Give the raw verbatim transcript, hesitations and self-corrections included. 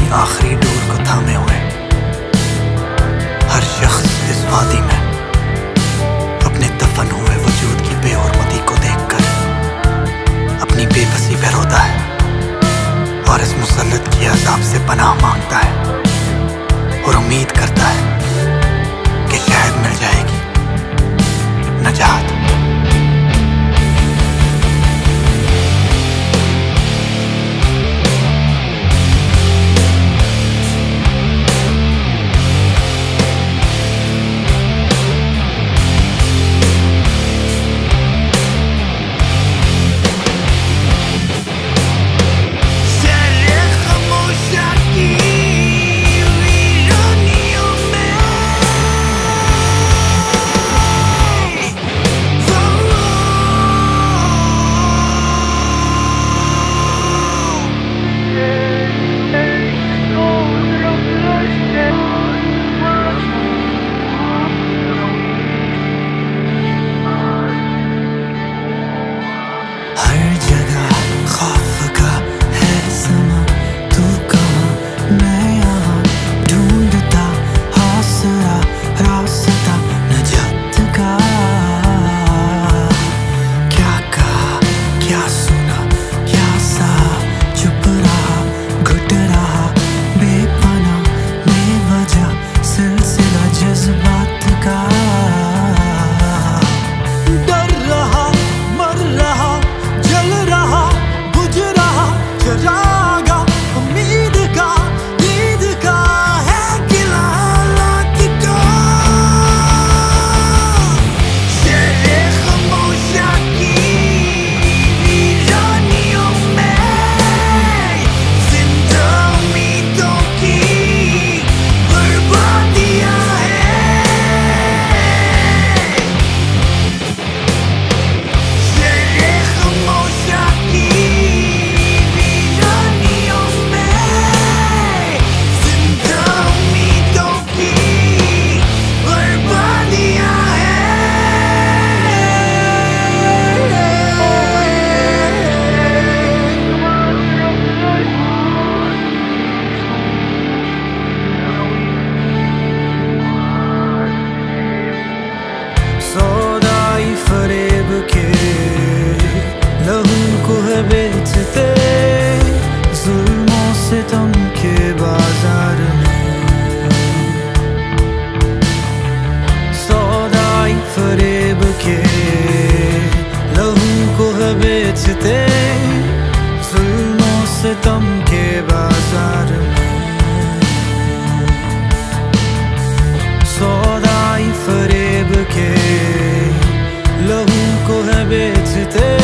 आखिरी डोर को थामे हुए हर शख्स इस वादी में अपने दफन हुए वजूद की बेहरमती को देखकर अपनी बेबसी पे रोता है और इस मुसल्लत की अज़ाब से पनाह मांगता है और उम्मीद करता है कि शायद मिल जाएगी नजात। बेचते जुल्मों से तुम के बाजार में, सौदाई फरेब के लहू को है बेचते जुल्मों से तुम के बाजार में, सौदाई फरेब के लहू को है बेचते